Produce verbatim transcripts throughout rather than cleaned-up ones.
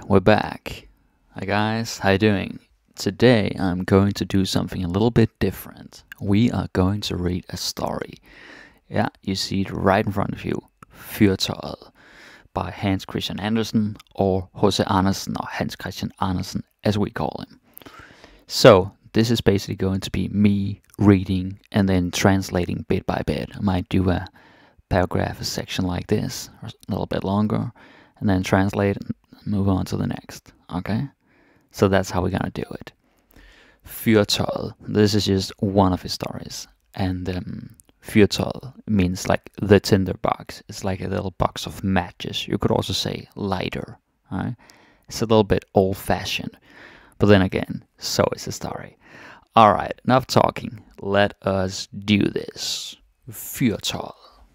we're back. Hi guys, how you doing? Today I'm going to do something a little bit different. We are going to read a story. Yeah, you see it right in front of you. Fairytale by Hans Christian Andersen, or H C Andersen, or Hans Christian Andersen as we call him. So this is basically going to be me reading and then translating bit by bit. I might do a paragraph, a section like this, or a little bit longer, and then translate and move on to the next. Okay? So that's how we're gonna do it. Fairytale. This is just one of his stories. And um, fairytale means like the tinder box. It's like a little box of matches. You could also say lighter. Right? It's a little bit old-fashioned. But then again, so is the story. Alright, enough talking. Let us do this. Fairytale.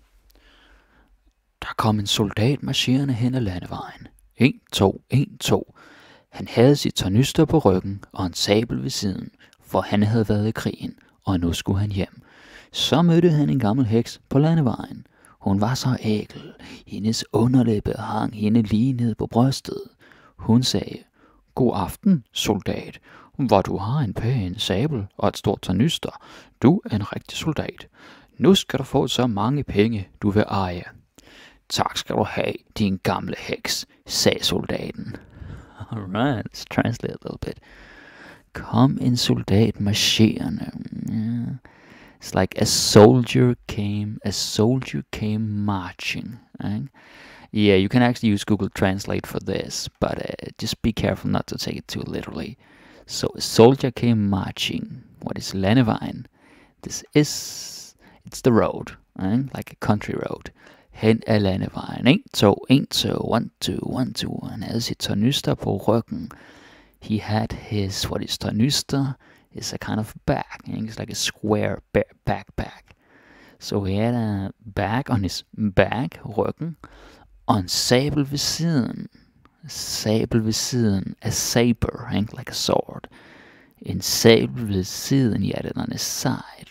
Der kom en soldat marcherende hen ad landevejen. En, to, en, to. Han havde sit tornyster på ryggen og en sabel ved siden, for han havde været i krigen, og nu skulle han hjem. Så mødte han en gammel heks på landevejen. Hun var så ækel. Hendes underlæbe hang hende lige ned på brystet. Hun sagde, god aften, soldat. Hvor du har en pæn sabel og et stort tornyster. Du er en rigtig soldat. Nu skal du få så mange penge, du vil eje. Tak skal du have, din gamle heks, sagde soldaten. Alright, let's translate a little bit. Kom en soldat marcherende. Yeah. It's like a soldier came, a soldier came marching. Right? Yeah, you can actually use Google Translate for this, but uh, just be careful not to take it too literally. So a soldier came marching. What is landevejen? This is, it's the road, right? Like a country road. Hen ad landevejen. En, to, en, to, one, two, one, two. Han havde sit tornyster på ryggen. He had his, what is tornyster? It's a kind of bag. It's like a square backpack. So he had a bag on his back, ryggen, og en sabel ved siden. Sabel ved siden. A saber, like a sword. En sabel ved siden, he had it on his side.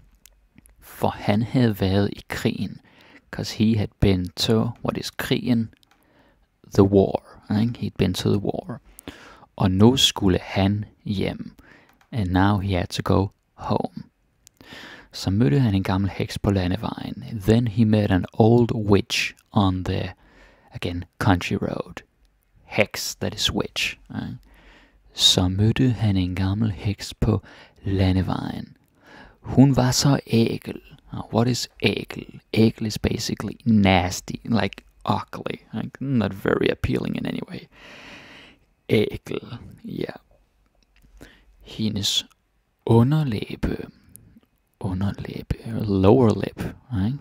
For han havde været i krigen. Because he had been to, what is krigen? The war. Right? He'd been to the war. Og nu skulle han hjem. And now he had to go home. Så mødte han en gammel heks på landevejen. Then he met an old witch on the, again, country road. Hex, that is witch. Right? Så mødte han en gammel heks på landevejen. Hun var så ækel. Now, what is ækel? Ækel is basically nasty, like ugly, like not very appealing in any way. Ækel, yeah. Hendes underlæbe, underlæbe, lower lip, right?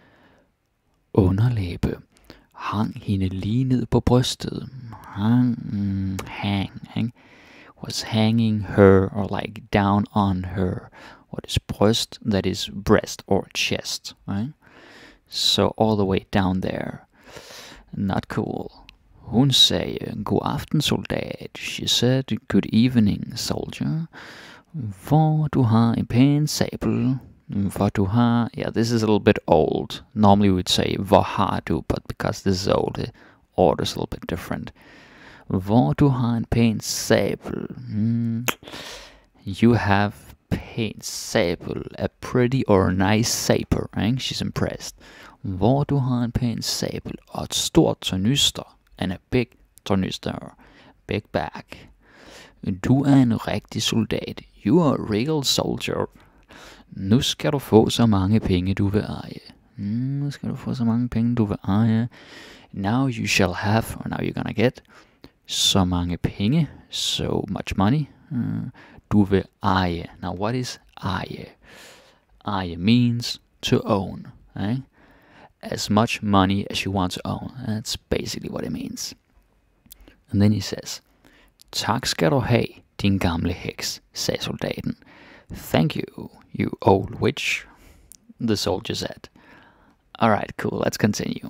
Underlæbe hang hende lige ned på brystet. Hang, mm, hang, hang, was hanging her or like down on her. What is bryst? That is breast or chest, right? So all the way down there. Not cool. Hun sagde, god aften, soldat. She said, good evening, soldier. Hvor du har en pæn sabel. Hvor du har... Yeah, this is a little bit old. Normally we would say, hvor har du, but because this is old, the order is a little bit different. Hvor du har en pæn sabel. Mm. You have pæn sabel, a pretty or nice saber, right? She's impressed. Hvor du har en pæn sabel og et stort tornyster, and a big tornyster, big bag. Du er en rigtig soldat. You are a real soldier. Nu skal du få så mange penge, du vil eje. Mm, nu skal du få så mange penge, du vil eje. Now you shall have, or now you're gonna get, så mange penge, so much money. Mm. Du vil eje. Now what is eje? Eje means to own. Right? As much money as you want to own. That's basically what it means. And then he says, tak skal du have, din gamle heks, sagde soldaten. Thank you, you old witch, the soldier said. Alright, cool, let's continue.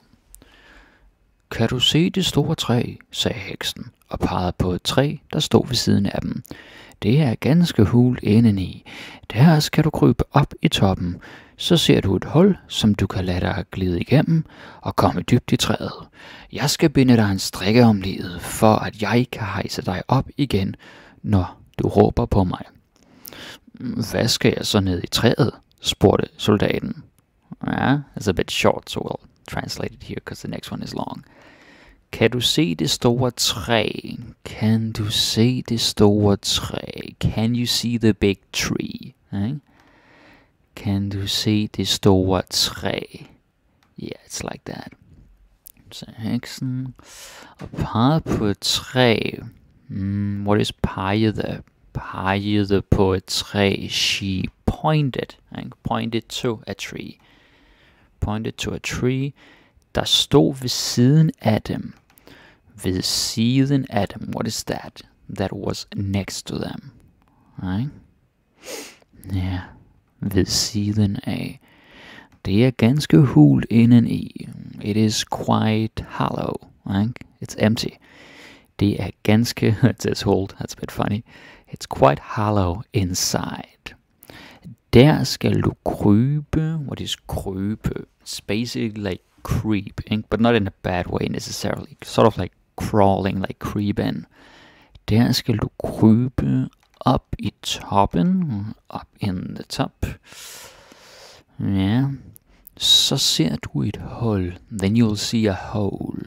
Kan du se det store træ, sagde heksen, og pegede på et træ, der stod ved siden af dem. Det er ganske hult indeni. Der skal du krybe op i toppen. Så ser du et hul, som du kan lade dig glide igennem og komme dybt i træet. Jeg skal binde dig en strikke om livet, for at jeg kan hejse dig op igen, når du råber på mig. Hvad skal jeg så ned i træet? Spurgte soldaten. Yeah, it's a bit short, so we'll translate it here, because the next one is long. Kan du se det store træ? Kan du se det store træ? Can you see the big tree? Okay? Kan du se det store træ? Yeah, it's like that. Så heksen og pegede på et træ. Mm, what is pegede? Pegede på et træ. She pointed. Okay? Pointed to a tree. Pointed to a tree. Der stod ved siden af dem. Ved siden af dem. What is that? That was next to them. Right? Yeah. Ved siden af. Det er ganske hult indeni. It is quite hollow. Right? It's empty. Det er ganske, it says hold, that's a bit funny. It's quite hollow inside. Der skal du krybe. What is krybe? It's basically like creep, but not in a bad way necessarily. Sort of like crawling, like creeping. Der skal du krybe op i toppen. Up in the top. Ja. Så ser du et hul. Then you'll see a hole.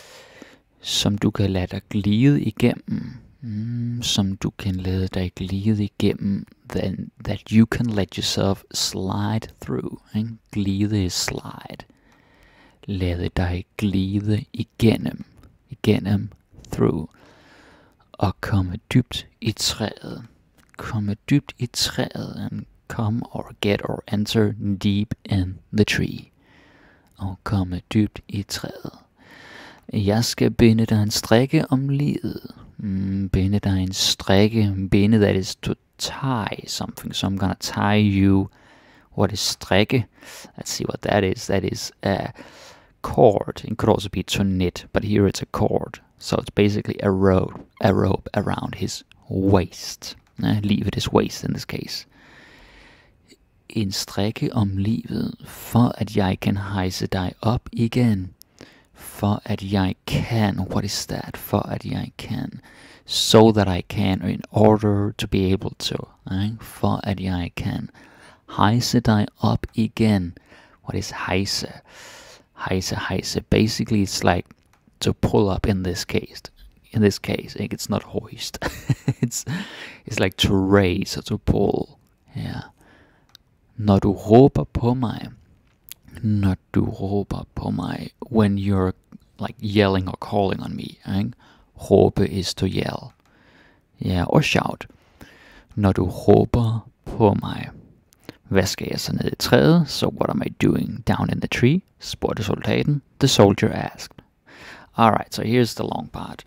Som du kan lade dig glide igennem. Mm, som du kan lade dig glide igennem. Then that you can let yourself slide through. Ikke? Glide is slide. Lade dig glide igennem. Igennem. Through. Og komme dybt i træet. Komme dybt i træet. And come or get or enter deep in the tree. Og komme dybt i træet. Jeg skal binde dig en strikke om livet. Mm, binde dig en strikke. Binde, that is to tie something. So I'm gonna tie you. What is strikke? Let's see what that is. That is a cord. It could also be to knit, but here it's a cord. So it's basically a rope, a rope around his waist. Uh, leave it his waist in this case. En strikke om livet, for at jeg kan hejse dig op igen. For at jeg kan, what is that? For at jeg kan, so that I can, in order to be able to. Uh, for at jeg kan hejse dig op igen. What is hejse? Hejse, hejse. Basically, it's like to pull up in this case. In this case, it's not hoist. it's it's like to raise or to pull. Yeah. Når du råber på mig. Når du råber på mig. When you're like yelling or calling on me. Right? Råbe is to yell. Yeah, or shout. Når du råber på mig. Hvad skal jeg så ned i træet? So what am I doing down in the tree? Spurgte soldaten. The soldier asked. Alright, so here's the long part.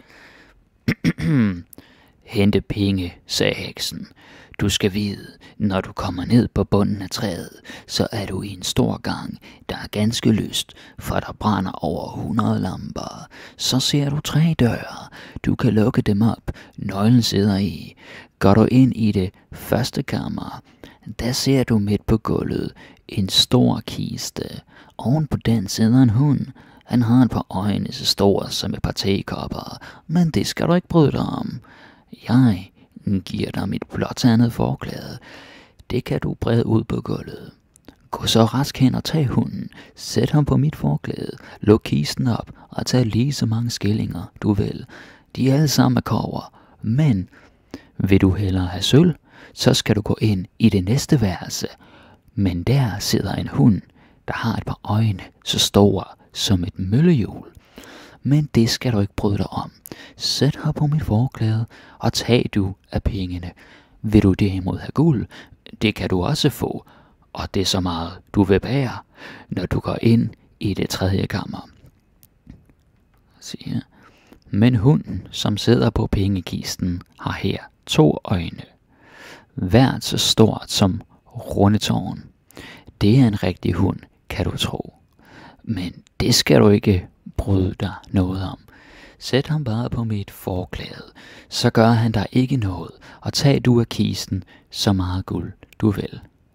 Hente penge, sagde heksen. Du skal vide, når du kommer ned på bunden af træet, så er du i en stor gang, der er ganske lyst, for der brænder over hundrede lamper. Så ser du tre døre. Du kan lukke dem op. Nøglen sidder i. Går du ind i det første kammer, der ser du midt på gulvet en stor kiste. Oven på den sidder en hund. Han har et par øjne så store som et par tekopper, men det skal du ikke bryde dig om. Jeg giver dig mit blåtandede forklæde. Det kan du brede ud på gulvet. Gå så rask hen og tag hunden. Sæt ham på mit forklæde. Luk kisten op og tag lige så mange skillinger du vil. De er alle sammen af kobber. Men vil du hellere have sølv, så skal du gå ind i det næste værelse. Men der sidder en hund, der har et par øjne så store som et møllehjul. Men det skal du ikke bryde dig om. Sæt her på mit forklæde, og tag du af pengene. Vil du derimod have guld, det kan du også få, og det er så meget du vil bære, når du går ind i det tredje kammer. Siger. Men hunden, som sidder på pengekisten, har her to øjne. Hvert så stort som rundetårn. Det er en rigtig hund, kan du tro. Men det skal du ikke bryde dig noget om. Sæt ham bare på mit forklæde, så gør han dig ikke noget, og tag du af kisten så meget guld du vil.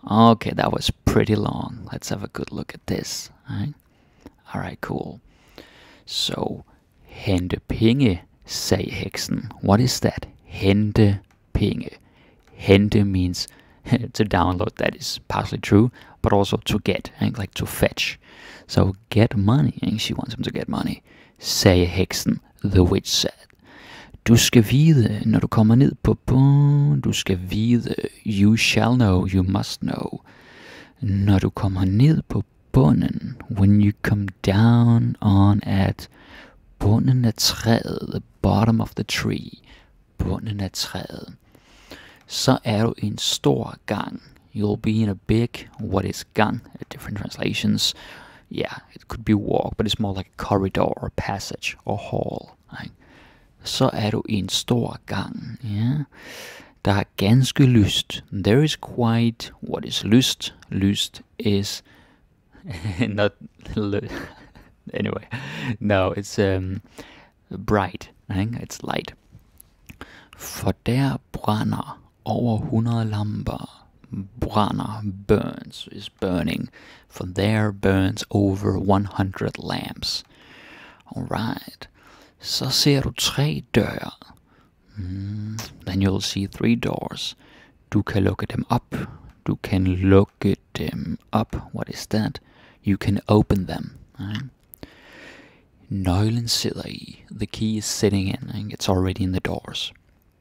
Okay, that was pretty long. Let's have a good look at this. Right? Alright, cool. So, hente penge, sagde heksen. What is that? Hente penge. Hente means to download, that is partially true, but also to get, like to fetch. So, get money, and she wants him to get money. Sagde heksen, the witch said. Du skal vide, når du kommer ned på bunden, du skal vide, you shall know, you must know. Når du kommer ned på bunden, when you come down on at bunden af træet, the bottom of the tree, bunden af træet, så er du i en stor gang. You'll be in a big, what is gang? Different translations. Yeah, it could be walk, but it's more like a corridor or passage or hall. Right? Så er du i en stor gang. Yeah? Der er ganske lyst. There is quite, what is lyst? Lyst is not anyway. No, it's um, bright. Right? It's light. For der brænder over hundrede lamper. Brænder, burns, is burning. For there burns over one hundred lamps. Alright. Så ser du tre døre. Mm, then you'll see three doors. Du kan lukke dem op. Du kan lukke dem op. What is that? You can open them. Right? Nøglen sidder i. The key is sitting in. And it's already in the doors.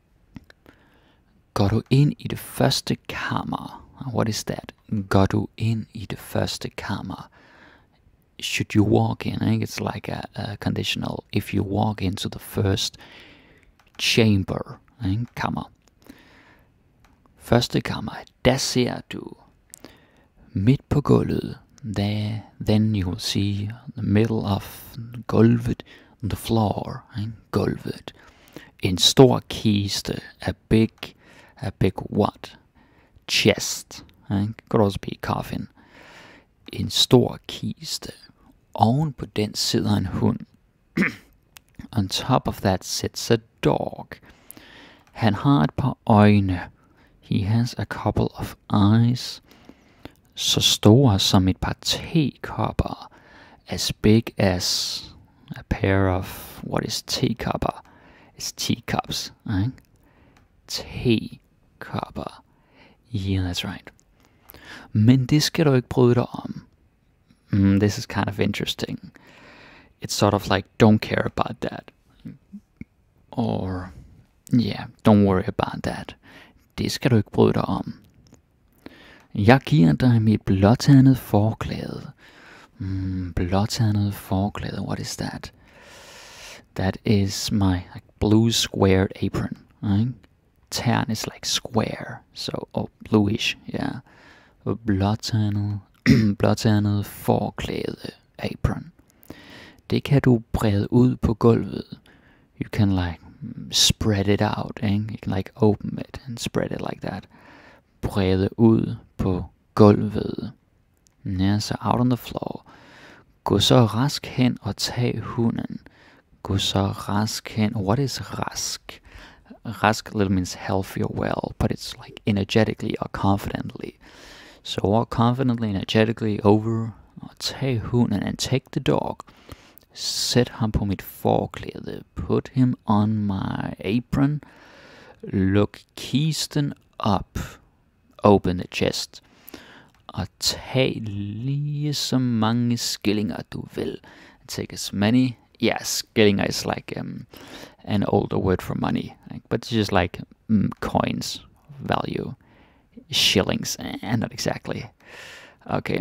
Går du ind i det første kammer? What is that? Går du ind i det første kammer? Should you walk in? I think it's like a, a conditional. If you walk into the first chamber, I think, kammer. Første kammer, der ser du midt på gulvet. There, then you will see the middle of gulvet, the floor, I think, gulvet. En stor kiste, a big, a big what? Chest. I think, could also be a coffin. En stor kiste. Oven på den sidder en hund. On top of that sits a dog. Han har et par øjne. He has a couple of eyes. Så store som et par tekopper. As big as a pair of, what is tekopper? It's teacups, right? Tekopper. Yeah, that's right. Men det skal du ikke bryde dig om. Mm, this is kind of interesting. It's sort of like, don't care about that. Or, yeah, don't worry about that. Det skal du ikke bryde dig om. Jeg giver dig mit blåtandede forklæde. Mm, blåtandede forklæde, what is that? That is my like, blue squared apron. Right? Tern is like square, so oh, bluish, yeah. Blåtandet, blåtandet forklæde, apron. Det kan du brede ud på gulvet. You can like spread it out, eh? You can like open it and spread it like that. Brede ud på gulvet. Ja, så out on the floor. Gå så rask hen og tag hunden. Gå så rask hen. What is rask? Rask little means healthy or well, but it's like energetically or confidently. So walk confidently, energetically over og tag hunden and take the dog. Sæt ham på mit forklæde. Put him on my apron. Luk kisten op. Open the chest. Og tag lige så mange skillinger du vil. Take as many. Yeah, skillinger is like um, an older word for money. Like, but it's just like um, coins value. Shillings. Eh, not exactly. Okay.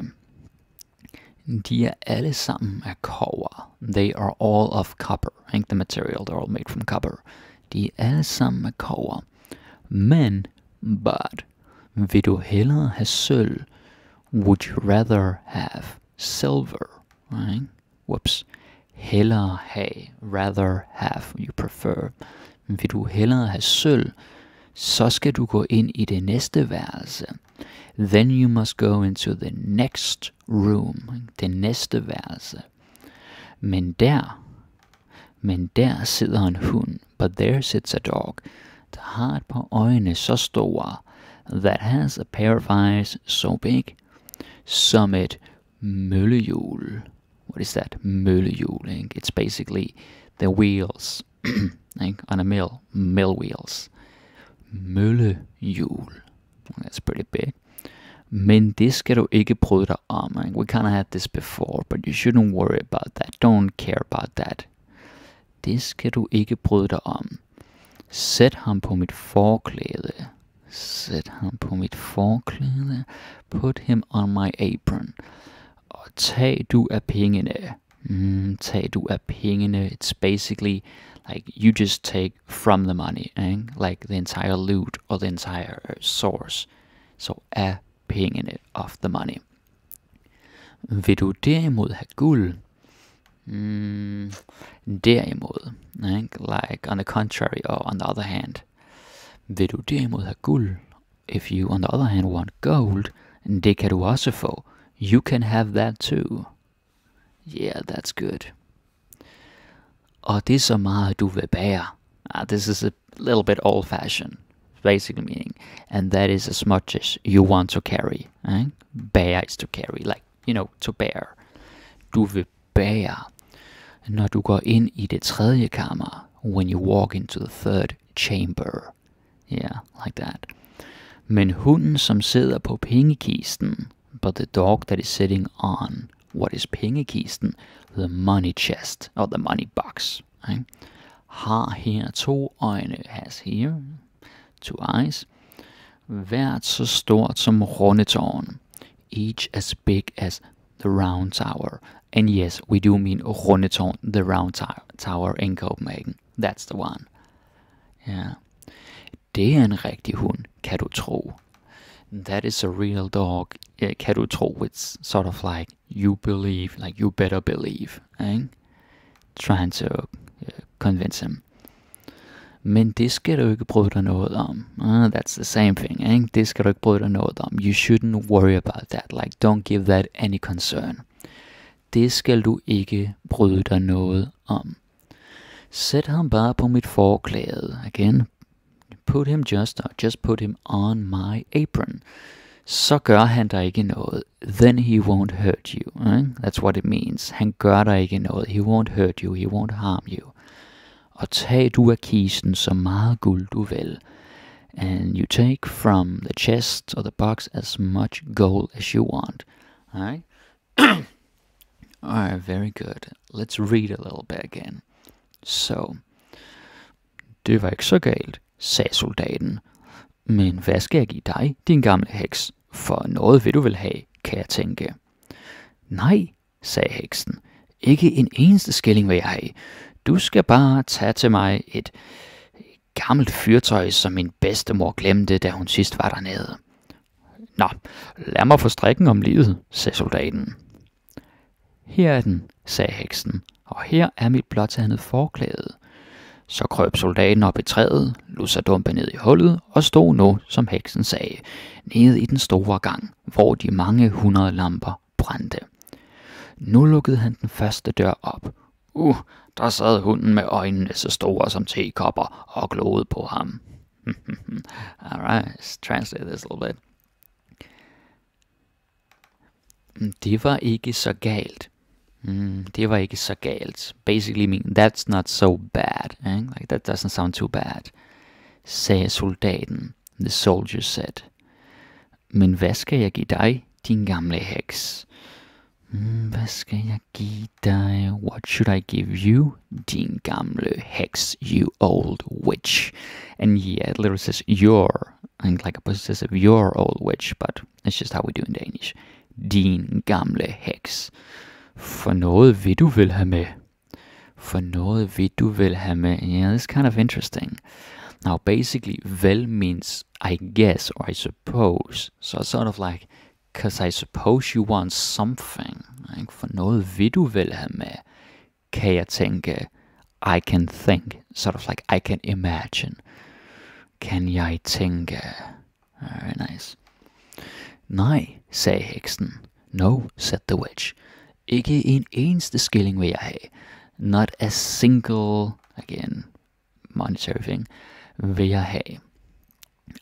De er alle sammen af kobber. They are all of copper. I think the material, they're all made from copper. De er alle sammen af kobber. Men, but, vil du hellere have sølv? Would you rather have silver? Right? Whoops. Hellere have, rather have, you prefer. Vil du hellere have sølv? Så skal du gå ind i det næste værelse. Then you must go into the next room. Det næste værelse. Men der, men der sidder en hund. But there sits a dog. Der har et par øjne så store. that has a pair of eyes so big som et møllehjul. What is that? Møllehjul, ikke? It's basically the wheels ikke? On a mill, mill wheels. Møllehjul. That's pretty big. Men det skal du ikke bryde dig om. Ikke? We kind of had this before, but you shouldn't worry about that. Don't care about that. Det skal du ikke bryde dig om. Sæt ham på mit forklæde. Sæt ham på mit forklæde. Put him on my apron. Og tag du af pengene. Mm, tag du af pengene. It's basically like you just take from the money. Ikke? Like the entire loot or the entire source. Så af pengene of the money. Vil du derimod have guld? Mm, derimod, ikke? Like on the contrary or on the other hand. Vil du derimod have guld? If you on the other hand want gold, det kan du også få. You can have that too. Yeah, that's good. Og det er så meget du vil bære. Uh, this is a little bit old fashioned. Basically meaning, and that is as much as you want to carry. Eh? Bear is to carry, like, you know, to bear. Du vil bære. Når du går ind i det tredje kammer, when you walk into the third chamber. Yeah, like that. Men hunden, som sidder på pengekisten, but the dog that is sitting on, what is pengekisten? The money chest, or the money box. Eh? Har her to øjne, has here two eyes, hvert så stort som Rundetårn, each as big as the round tower. And yes, we do mean Rundetårn, the round to- tower in Copenhagen. That's the one. Yeah. Det er en rigtig hund, kan du tro. That is a real dog, uh, kan du tro. It's sort of like you believe, like you better believe. Eh? Trying to uh, convince him. Men det skal du ikke bryde dig noget om. Uh, that's the same thing, ikke? Det skal du ikke bryde dig noget om. You shouldn't worry about that. Like, don't give that any concern. Det skal du ikke bryde dig noget om. Sæt ham bare på mit forklæde. Again, put him just, or just put him on my apron. Så gør han dig ikke noget. Then he won't hurt you. Right? That's what it means. Han gør dig ikke noget. He won't hurt you. He won't harm you. Og tag du af kisten så meget guld du vil. And you take from the chest or the box as much gold as you want. Alright? Alright, very good. Let's read a little bit again. So, det var ikke så galt, sagde soldaten. Men hvad skal jeg give dig, din gamle heks? For noget vil du vel have, kan jeg tænke. Nej, sagde heksen. Ikke en eneste skilling vil jeg have. Du skal bare tage til mig et gammelt fyrtøj, som min bedstemor glemte, da hun sidst var dernede. Nå, lad mig få strikken om livet, sagde soldaten. Her er den, sagde heksen, og her er mit blåtandede forklæde. Så krøb soldaten op i træet, lod sig dumpe ned i hullet og stod nu, som heksen sagde, nede i den store gang, hvor de mange hundrede lamper brændte. Nu lukkede han den første dør op. Uh, der sad hunden med øjnene så store som tekopper og glodede på ham. Alright, let's translate this a little bit. Det var ikke så galt. Mm, det var ikke så galt. Basically mean that's not so bad. Eh? Like that doesn't sound too bad. Sagde soldaten. The soldier said. Men hvad skal jeg give dig, din gamle heks? Mm, hvad skal jeg give dig? What should I give you, din gamle heks, you old witch? And yeah, it literally says your, and like a possessive, your old witch, but it's just how we do in Danish. Din gamle heks. For noget vil du vel have med. For noget vil du vel have med. Yeah, this is kind of interesting. Now, basically, vel means I guess or I suppose. So it's sort of like, because I suppose you want something. Like, for noget vil du vel have med. Kan jeg tænke. I can think. Sort of like I can imagine. Kan jeg tænke. Very nice. Nej, sagde heksen. No, said the witch. Ikke en eneste skilling vil jeg have. Not a single, again, monetary thing, vil jeg have.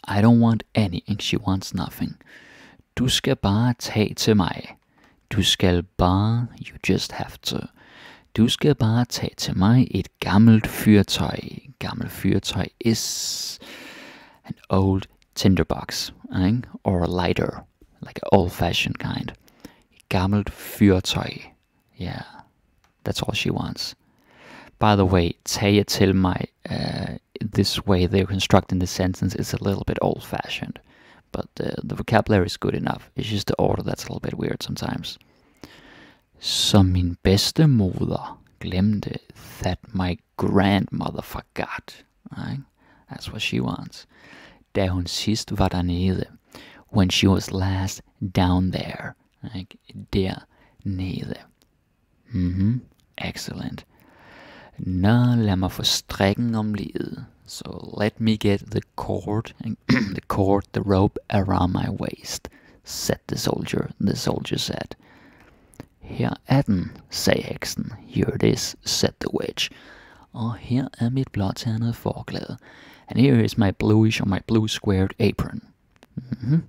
I don't want anything, she wants nothing. Du skal bare tage til mig. Du skal bare, you just have to. Du skal bare tage til mig et gammelt fyrtøj. Gammelt fyrtøj is an old tinderbox, right? Or a lighter, like an old-fashioned kind. Gammelt fyrtøj. Yeah, that's all she wants. By the way, tage til mig, uh, this way they're constructing the sentence is a little bit old-fashioned. But uh, the vocabulary is good enough. It's just the order that's a little bit weird sometimes. Som min bedstemoder glemte, that my grandmother forgot. Right? That's what she wants. Da hun sidst var dernede. When she was last down there. Right? Der nede. Mhm. Excellent. Nå, lad mig få strikken om livet. So let me get the cord, the cord, the rope around my waist, said the soldier. The soldier said. Her er den, sagde heksen. Here it is, said the witch. Og her er mit blåternede forklæde. And here is my bluish or my blue squared apron. Mm-hmm.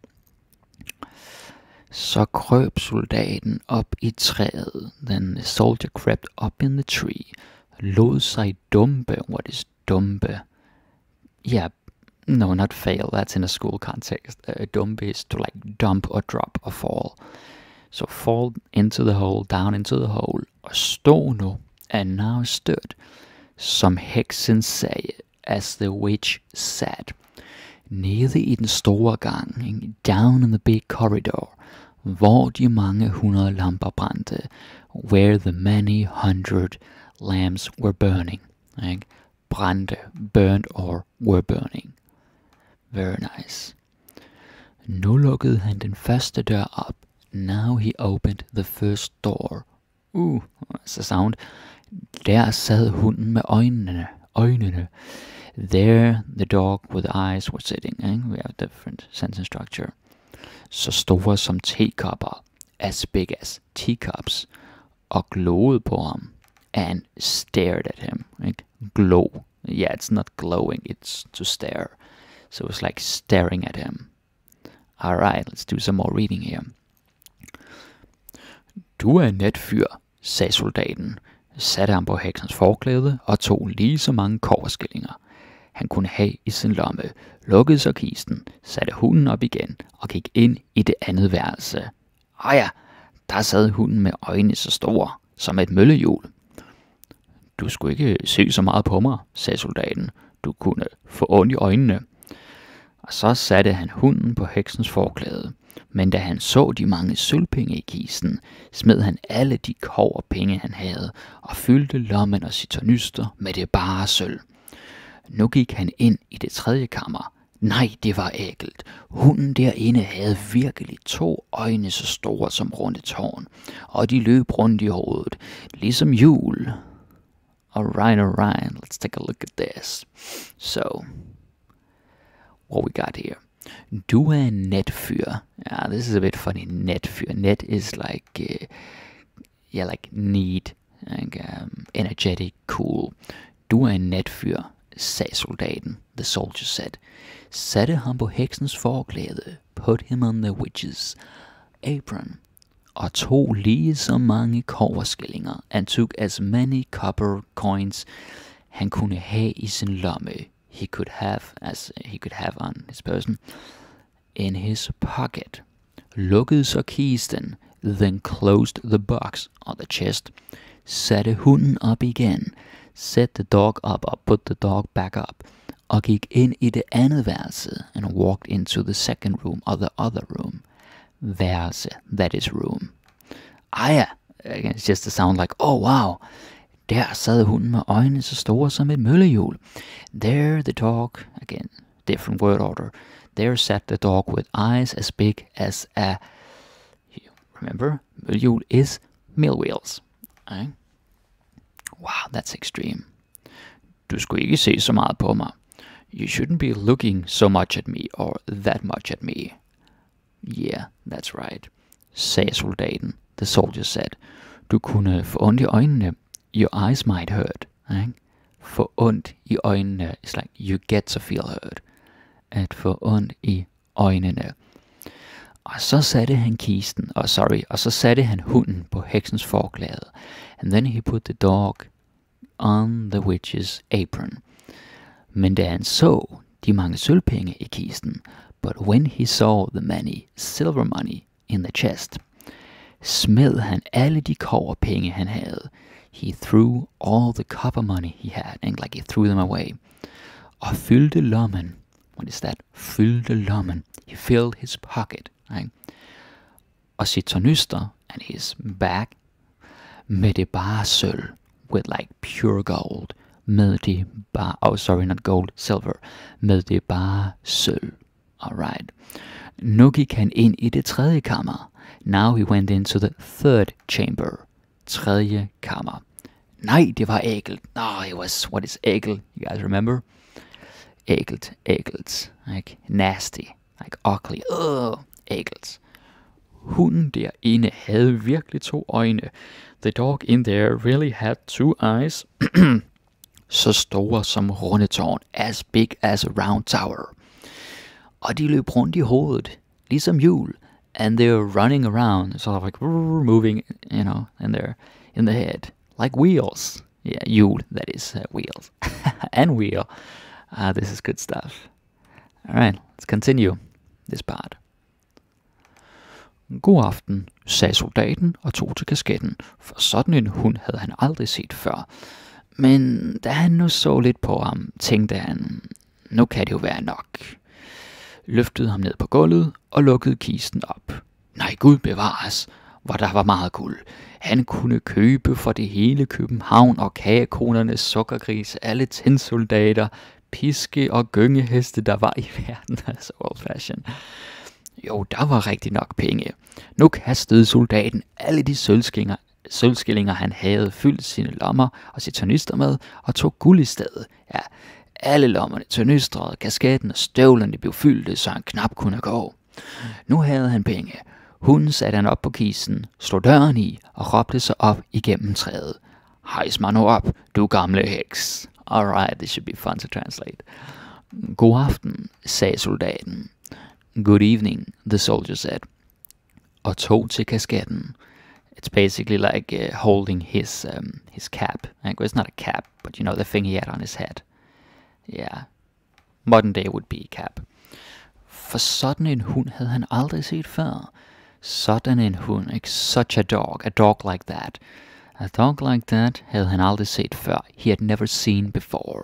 Så krøb soldaten op i træet. Then the soldier crept up in the tree. Lod sig dumpe. What is dumpe? Yeah, no, not fail. That's in a school context. Uh, dumpe is to like dump or drop or fall. So fall into the hole, down into the hole. Og stå nu, and now stood. Som heksen sagde, as the witch said. Nede i den store gang, down in the big corridor, hvor de mange hundrede lamper brændte, where the many hundred lamps were burning. Ikke? Brændte, burned or were burning. Very nice. Nu lukkede han den første dør op. Now he opened the first door. Uh, that's a sound. Der sad hunden med øjnene. Øjnene. There the dog with eyes was sitting. Eh? We have different sentence structure. Så store som tekopper. As big as teacups. Og glowede på ham. And stared at him. Right? Glow. Yeah, it's not glowing, it's to stare. So it's like staring at him. Alright, let's do some more reading here. Du er en net fyr, sagde soldaten, satte ham på heksens forklæde og tog lige så mange kobberskillinger. Han kunne have i sin lomme, lukkede så kisten, satte hunden op igen og gik ind i det andet værelse. Og ja, der sad hunden med øjnene så store som et møllehjul. Du skulle ikke se så meget på mig, sagde soldaten. Du kunne få ondt i øjnene. Og så satte han hunden på heksens forklæde. Men da han så de mange sølvpenge i kisten, smed han alle de kobberpenge han havde, og fyldte lommen og sit tornyster med det bare sølv. Nu gik han ind i det tredje kammer. Nej, det var ækelt. Hunden derinde havde virkelig to øjne så store som runde tårn, og de løb rundt i hovedet, ligesom hjul. Alright, alright, let's take a look at this. So, what we got here. Du er en netfyr. Yeah, this is a bit funny. Netfyr. Net is like, uh, yeah, like neat, like um, energetic, cool. Du er en netfyr, sagde soldaten. The soldier said. Satte ham på heksens forklæde. Put him on the witch's apron. Og tog lige så mange kobberskillinger, and took as many copper coins han kunne have i sin lomme. He could have, as he could have on his person, in his pocket. Lukkede så kisten, then closed the box or the chest. Satte hunden op igen, set the dog up or put the dog back up, og gik ind i det andet værelse, and walked into the second room or the other room. Værelse, that is room. Ah ja, again, it's just a sound like, oh wow, der sad hunden med øjnene så store som et møllehjul. There the dog, again, different word order. There sat the dog with eyes as big as a, remember, møllehjul is mill wheels. Okay? Wow, that's extreme. Du skulle ikke se så meget på mig. You shouldn't be looking so much at me or that much at me. Yeah, that's right, sagde soldaten. The soldier said. Du kunne få ondt i øjnene. Your eyes might hurt. Right? Få ondt i øjnene is like you get to feel hurt. at få ondt i øjnene. Og så satte han kisten, og oh, sorry, og så satte han hunden på heksens forklæde. And then he put the dog on the witch's apron. Men da han så de mange sølvpenge i kisten, but when he saw the many silver money in the chest, smed han alle de kobberpenge han havde. He threw all the copper money he had, and like he threw them away. Og fyldte lommen. What is that? Fyldte lommen. He filled his pocket. Right? Og sit tornyster and his bag med det bare sølv. With like pure gold. Med det bare, oh sorry, not gold, silver. Med det bare sølv. Alright. Nu gik han ind i det tredje kammer. Now he went into the third chamber. Tredje kammer. Nej, det var ægelt. No, it was, what is ægelt? You guys remember? Ægelt, ægelt. Like nasty. Like ugly. Ugh, ægelt. Hunden derinde havde virkelig to øjne. The dog in there really had two eyes. Så store som rundetårn. As big as a round tower. Og de løb rundt i hovedet. Ligesom hjul. And they were running around. Sort of like moving, you know, in there, in the head. Like wheels. Yeah, hjul, that is uh, wheels. And wheel. Ah, this is good stuff. Alright, let's continue this part. God aften, sagde soldaten og tog til kasketten, for sådan en hund havde han aldrig set før. Men da han nu så lidt på ham, tænkte han, nu kan det jo være nok. Løftede ham ned på gulvet og lukkede kisten op. Nej, Gud bevares, hvor der var meget guld. Han kunne købe for det hele København og kagekonernes sukkergris, alle tinsoldater, piske og gyngeheste, der var i verden, altså old fashion. Jo, der var rigtig nok penge. Nu kastede soldaten alle de sølvskillinger, sølvskillinger han havde, fyldt sine lommer og sit tornyster med, og tog guld i stedet. Ja, alle lommerne, tornystret, kasketten og støvlerne blev fyldte, så han knap kunne gå. Nu havde han penge. Hunden satte han op på kisten, slog døren i og råbte sig op igennem træet. Hejs mig nu op, du gamle heks. Alright, this should be fun to translate. God aften, sagde soldaten. Good evening, the soldier said. Og tog til kasketten. It's basically like uh, holding his um, his cap. Like, well, it's not a cap, but you know, the thing he had on his head. Yeah, modern day would be a cap. For sådan en hund havde han aldrig set før. Sådan en hund, ikke? Such a dog, a dog like that. A dog like that havde han aldrig set før. He had never seen before.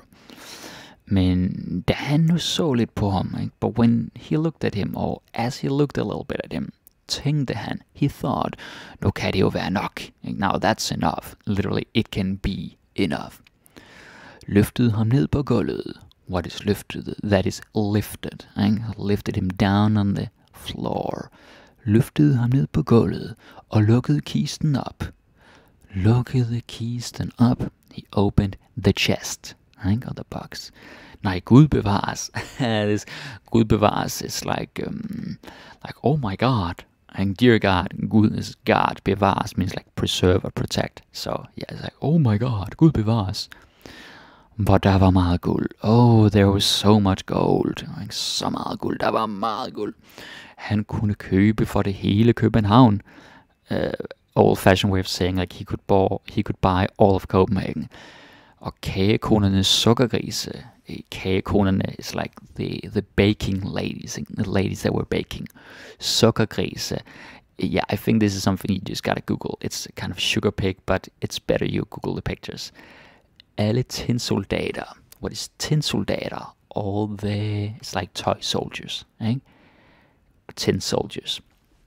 Men da han nu så lidt på ham, ikke? But when he looked at him, or as he looked a little bit at him, tænkte han, he thought, nu kan det jo være nok. Now that's enough. Literally, it can be enough. Løftede ham ned på gulvet. What is lifted? That is lifted. Ikke? Lifted him down on the floor. Løftede ham ned på gulvet og lukkede kisten op. Lukkede kisten op. He opened the chest. Ikke? Or the box. Nej, Gud bevares. This Gud bevares is like, um, like, oh my God. And dear God, Gud is God. Bevares means like preserve or protect. So yeah, it's like, oh my God, Gud bevares. Hvor der var meget guld. Oh, there was so much gold. Ikke? Så meget guld. Der var meget guld. Han kunne købe for det hele København. Uh, old-fashioned way of saying like he could buy, he could buy all of Copenhagen. Og kagekonernes sukkergrise. Kagekonerne is like the the baking ladies, the ladies that were baking. Sukkergrise. Yeah, I think this is something you just gotta Google. It's a kind of sugar pig, but it's better you Google the pictures. Alle tinsoldater. What is tinsoldater? All the, it's like toy soldiers. Ikke? Tin soldiers.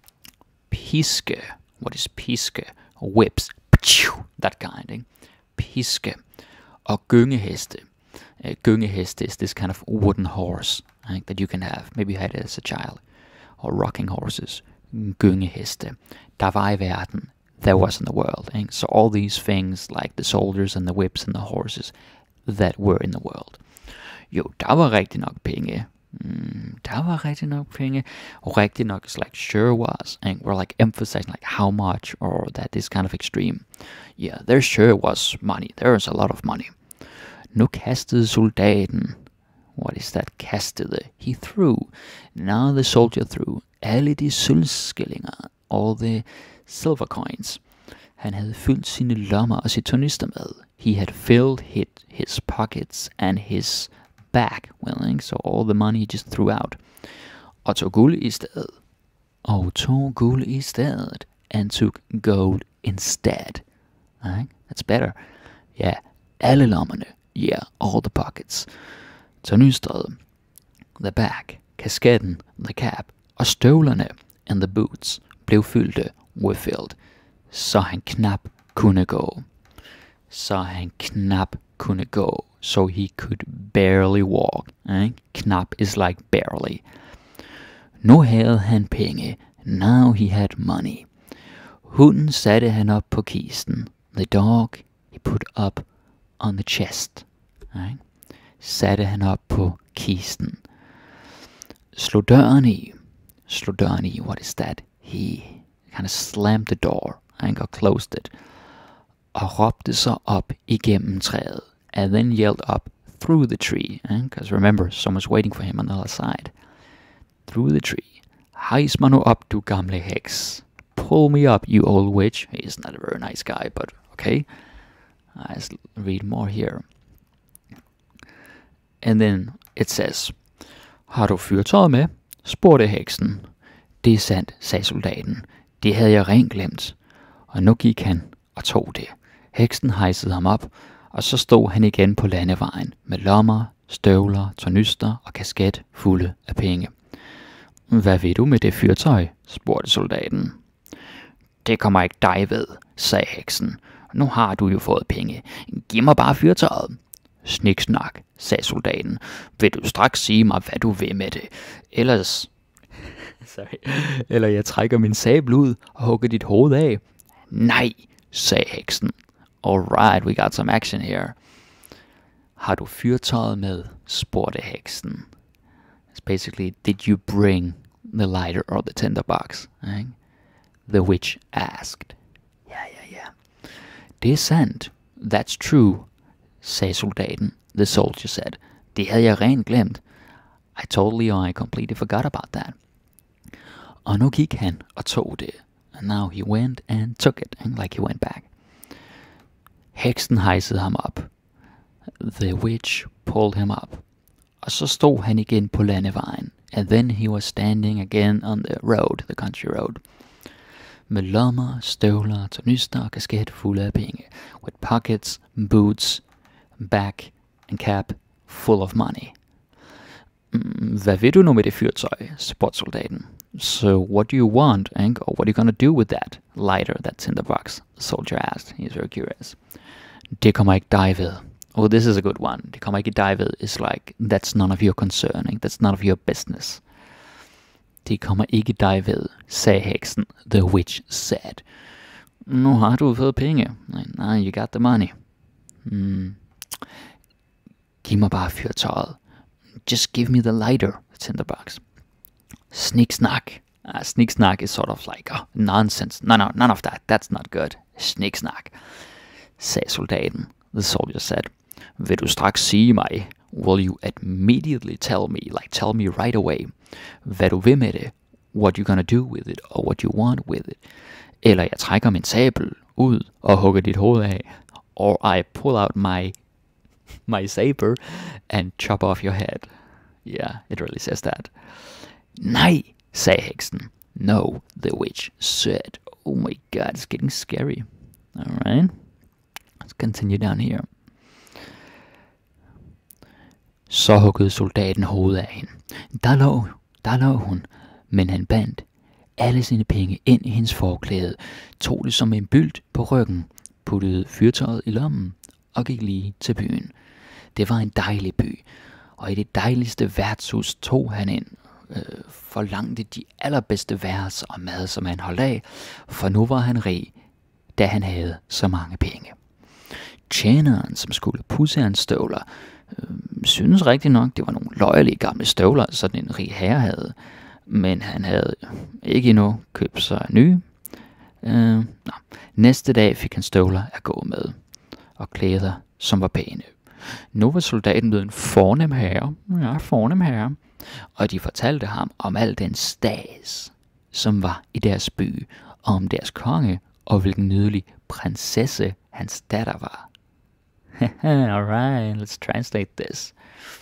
Piske. What is piske? Whips. That kind. Ikke? Piske. Og gyngeheste. Uh, gyngeheste is this kind of wooden horse, right, that you can have. Maybe you had it as a child. Or rocking horses. Gyngeheste. Der var i verden. There was in the world. Right? So all these things like the soldiers and the whips and the horses that were in the world. Jo, der var rigtig nok penge. Mm, der var rigtig nok penge. Rigtig nok is like sure was. And we're like emphasizing like how much or that is kind of extreme. Yeah, there sure was money. There was a lot of money. Nu kastede soldaten. what is that, kastede, he threw. Now the soldier threw alle de sølvskillinger, all the silver coins. Han havde fyldt sine lommer og sit tornister med. He had filled his, his pockets and his bag, well, so all the money he just threw out. Og tog guld i stedet. Og tog guld i stedet. And took gold instead. Right? That's better. Ja, yeah, alle lommerne. Yeah, all the pockets. Tornystret, the bag, kasketten, the cap, og støvlerne, and the boots, blev fyldte, were filled. Så han knap kunne gå. Så han knap kunne gå. So he could barely walk. Right? Knap is like barely. Nu havde han penge. Now he had money. Hunden satte han op på kisten. The dog he put up on the chest. Right? Satte han op på kisten. Slog døren i. Slog døren i. What is that? He kind of slammed the door and got closed it. Og råbte så op igennem træet. And then yelled up through the tree. Because remember, someone's waiting for him on the other side. Through the tree. Hejs mig nu op, du gamle heks. Pull me up, you old witch. He's not a very nice guy, but okay. Let's read more here. And then it says, har du fyrtøjet med? Spurgte heksen. Det er sandt, sagde soldaten. Det havde jeg rent glemt. Og nu gik han og tog det. Heksen hejsede ham op, og så stod han igen på landevejen med lommer, støvler, tornyster og kasket fulde af penge. Hvad ved du med det fyrtøj? Spurgte soldaten. Det kommer ikke dig ved, sagde heksen. Nu har du jo fået penge. Giv mig bare fyrtøjet. Sniksnak, sagde soldaten. Vil du straks sige mig, hvad du vil med det? Ellers... Sorry. Eller jeg trækker min sabel ud og hugger dit hoved af. Nej, sagde heksen. Alright, we got some action here. Har du fyrtøjet med? Spurgte heksen. It's basically, did you bring the lighter or the tinderbox? Right? The witch asked. Yeah, yeah, yeah. Det er sandt. That's true, sagde soldaten. The soldier said. Det havde jeg rent glemt. I totally or I completely forgot about that. Og nu gik han og tog det. And now he went and took it, and like he went back. Heksen hejsede ham op. The witch pulled him up. Og så stod han igen på landevejen. And then he was standing again on the road, the country road. Med lommer, støvler, tornyster og kasket fulde af penge. With pockets, boots, bag and cap full of money. Hvad vil du nu med det fyrtøj? Spurgte soldaten. So what do you want, Ank? Or what are you gonna do with that lighter that's in the box? The soldier asked. He's very curious. Det kommer ikke dig ved. Oh, this is a good one. Det kommer ikke dig ved is like, that's none of your concern. That's none of your business. Det kommer ikke dig ved, sagde heksen. The witch said. Nu har du fået penge. Now you got the money. Mm. Giv mig bare fyrtøjet. Just give me the lighter that's in the box. Sniksnak. Uh, sniksnak is sort of like oh, nonsense. No, no, none of that. That's not good. Sniksnak, sagde soldaten. The soldier said. Vil du straks sige mig? Will you immediately tell me, like tell me right away, hvad du vil med det? What you gonna do with it, or what you want with it? Eller jeg trækker min sabel ud og hugger dit hoved af. Or I pull out my my saber and chop off your head. Yeah, it really says that. Nej, sagde heksen. No, the witch said. Oh my god, it's getting scary. Alright, let's continue down here. Så huggede soldaten hovedet af hende. Der lå, der lå hun, men han bandt alle sine penge ind i hendes forklæde, tog det som en bylt på ryggen, puttede fyrtøjet i lommen og gik lige til byen. Det var en dejlig by, og i det dejligste værtshus tog han ind, øh, forlangte de allerbedste værelser og mad, som han holdt af, for nu var han rig, da han havde så mange penge. Tjeneren, som skulle pudse hans støvler, øh, synes rigtig nok, det var nogle løjerlige gamle støvler, sådan en rig herre havde, men han havde ikke endnu købt sig nye. Øh, nå. Næste dag fik han støvler at gå med, og klæder, som var pæne. Nu var soldaten blevet en fornem herre, ja, fornem herre, og de fortalte ham om al den stas, som var i deres by, og om deres konge, og hvilken nydelig prinsesse hans datter var. Alright, let's translate this.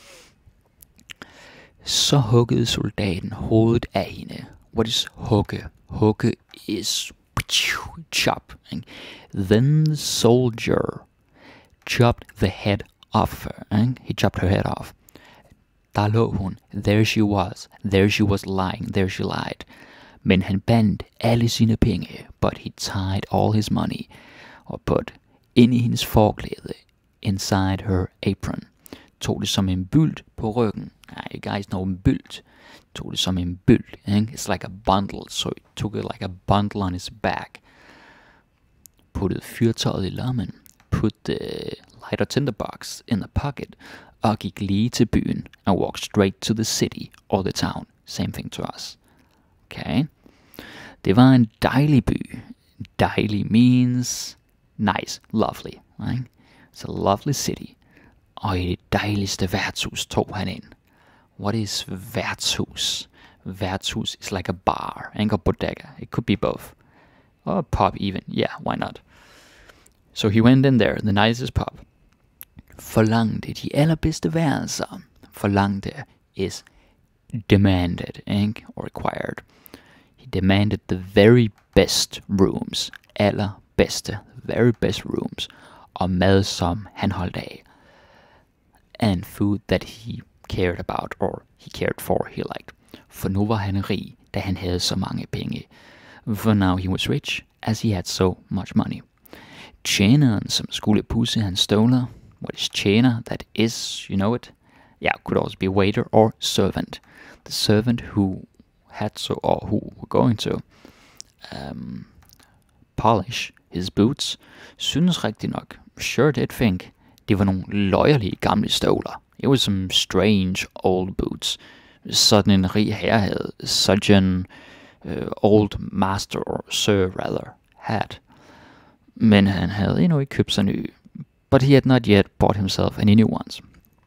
Så huggede soldaten hovedet af hende. What is hugge? Hugge is chop. Then the soldier chopped the head off her. He chopped her head off. Der lå hun. There she was. There she was lying. There she lied. Men han bandt alle sine penge, but he tied all his money, og put ind i hendes forklæde, inside her apron. Tog det som en bylt på ryggen. Ah, you guys know bylt. Tog det som en bylt. It's like a bundle, so he took it like a bundle on his back. Puttede fyrtøjet i lommen. Put the lighter tinderbox in the pocket. Og gik lige til byen. And walked straight to the city or the town. Same thing to us. Okay. Det var en dejlig by. Dejlig means nice, lovely. Right? It's a lovely city. Og i det dejligste værtshus tog han ind. What is værtshus? Værtshus is like a bar, ikke a bodega. It could be both. Or a pub even. Yeah, why not? So he went in there, the nicest pub. Forlangte de allerbedste værelser. Forlangte is demanded, ikke? Or required. He demanded the very best rooms. Allerbedste, very best rooms. Og mad, som han holdt af. And food that he cared about, or he cared for, he liked. For nu var han rig, da han havde så mange penge. For now he was rich, as he had so much money. Tjeneren, som skulle pusse hans støvler. What is tjener? That is, you know it? Yeah, could also be waiter or servant. The servant who had to, or who were going to um, polish his boots, synes rigtig nok, sure did think, det var nogle løjerlige gamle støvler. It was some strange old boots. Sådan en rig herre havde, such an uh, old master, or sir rather, had. Men han havde endnu ikke købt sig nye. But he had not yet bought himself any new ones.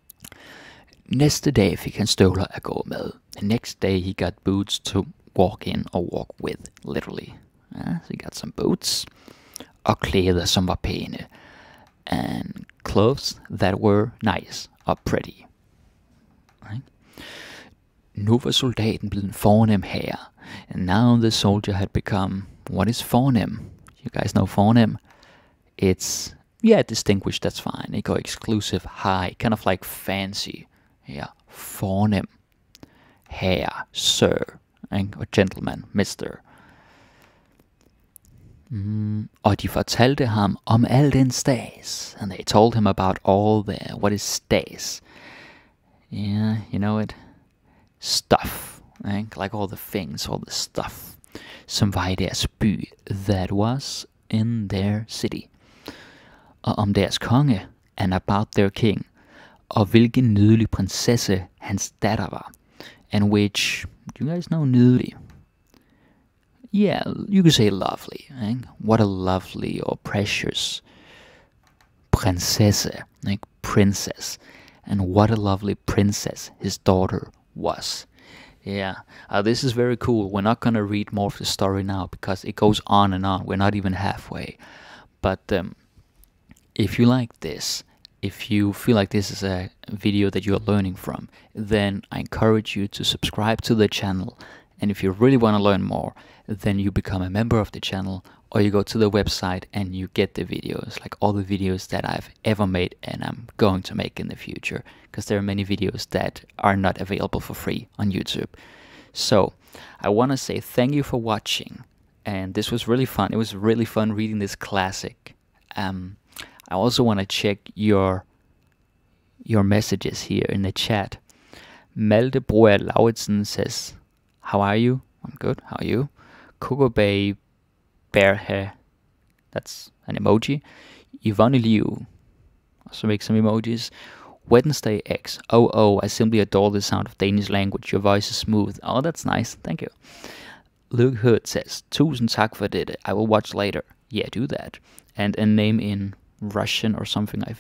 Næste dag fik han støvler at gå med. The next day he got boots to walk in or walk with, literally. Uh, so he got some boots. Og klæder, som var pæne. And clothes that were nice or pretty. Right? Nu var soldaten blevet en fornem herre. And now the soldier had become, what is fornem? You guys know fornem? It's, yeah, distinguished, that's fine. It go exclusive, high, kind of like fancy. Yeah, fornem. Herre, sir, or gentleman, mister. Mm, og de fortalte ham om al den stas. And they told him about all the, what is stas? Yeah, you know it? Stuff. Right? Like all the things, all the stuff. Som var i deres by. That was in their city. Og om deres konge. And about their king. Og hvilken nydelig prinsesse hans datter var. And which, do you guys know nydelig? Yeah, you could say lovely. Eh? What a lovely or precious prinsesse, like princess. And what a lovely princess his daughter was. Yeah, uh, this is very cool. We're not going to read more of the story now because it goes on and on. We're not even halfway. But um, if you like this, if you feel like this is a video that you're learning from, then I encourage you to subscribe to the channel. And if you really want to learn more, then you become a member of the channel, or you go to the website and you get the videos, like all the videos that I've ever made and I'm going to make in the future, because there are many videos that are not available for free on YouTube. So I want to say thank you for watching, and this was really fun. It was really fun reading this classic. Um, I also want to check your your messages here in the chat. Malte Broer Lauritsen says, how are you? I'm good. How are you? Coco Bay Bear Hair. That's an emoji. Yvonne Liu. Also make some emojis. Wednesday X. Oh, oh, I simply adore the sound of Danish language. Your voice is smooth. Oh, that's nice. Thank you. Luke Hood says, Tusind tak for det. I will watch later. Yeah, do that. And a name in Russian or something, I think.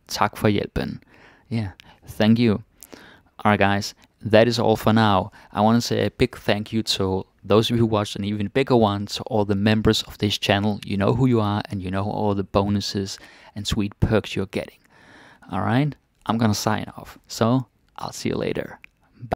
Tak for hjælpen. Yeah, thank you. Alright guys, that is all for now. I want to say a big thank you to those of you who watched, an even bigger one to all the members of this channel. You know who you are, and you know all the bonuses and sweet perks you're getting. Alright, I'm gonna sign off. So, I'll see you later.